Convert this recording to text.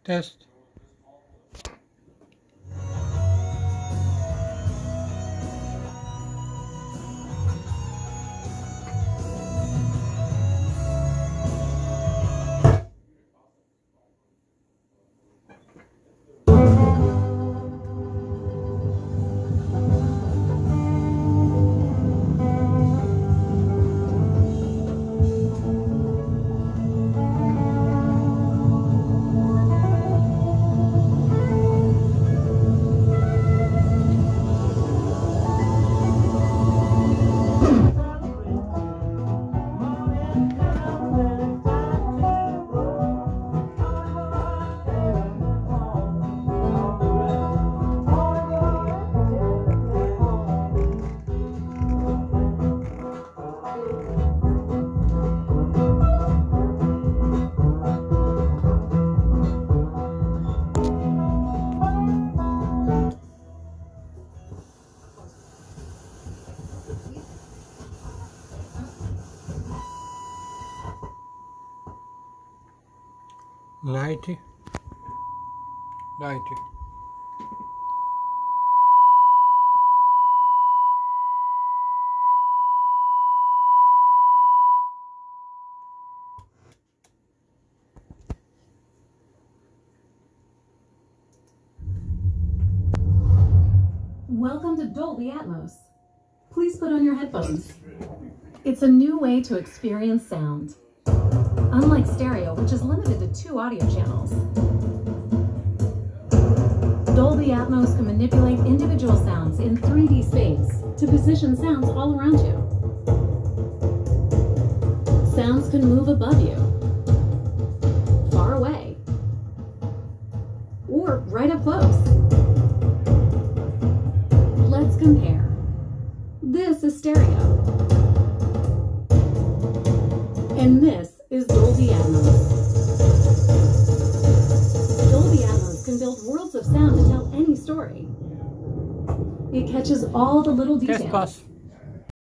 Test. Light. Welcome to Dolby Atmos. Please put on your headphones. It's a new way to experience sound. Unlike stereo, which is limited to 2 audio channels, Dolby Atmos can manipulate individual sounds in 3D space to position sounds all around you. Sounds can move above you, far away, or right up close. Let's compare. This is stereo, and this is Dolby Atmos. Dolby Atmos can build worlds of sound to tell any story. It catches all the little details.